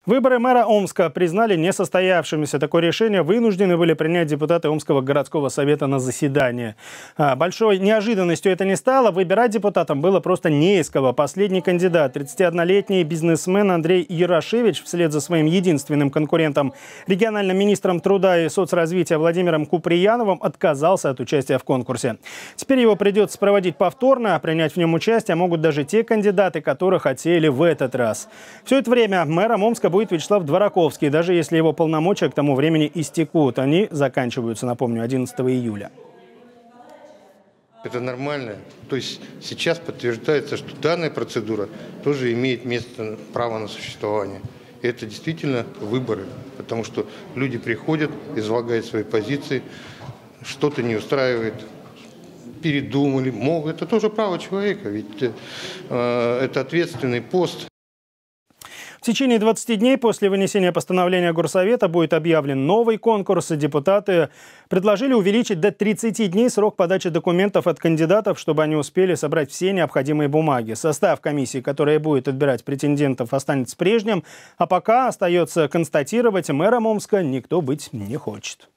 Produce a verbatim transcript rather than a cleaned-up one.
Выборы мэра Омска признали несостоявшимися. Такое решение вынуждены были принять депутаты Омского городского совета на заседании. Большой неожиданностью это не стало. Выбирать депутатам было просто не из кого. Последний кандидат, тридцатиоднолетний бизнесмен Андрей Ярошевич, вслед за своим единственным конкурентом, региональным министром труда и соцразвития Владимиром Куприяновым, отказался от участия в конкурсе. Теперь его придется проводить повторно, а принять в нем участие могут даже те кандидаты, которые хотели в этот раз. Все это время мэром Омска будет Вячеслав Двораковский, даже если его полномочия к тому времени истекут. Они заканчиваются, напомню, одиннадцатого июля. Это нормально. То есть сейчас подтверждается, что данная процедура тоже имеет место, право на существование. И это действительно выборы, потому что люди приходят, излагают свои позиции, что-то не устраивает, передумали, могут. Это тоже право человека, ведь э, это ответственный пост. В течение двадцати дней после вынесения постановления Горсовета будет объявлен новый конкурс. Депутаты предложили увеличить до тридцати дней срок подачи документов от кандидатов, чтобы они успели собрать все необходимые бумаги. Состав комиссии, которая будет отбирать претендентов, останется прежним. А пока остается констатировать, мэром Омска никто быть не хочет.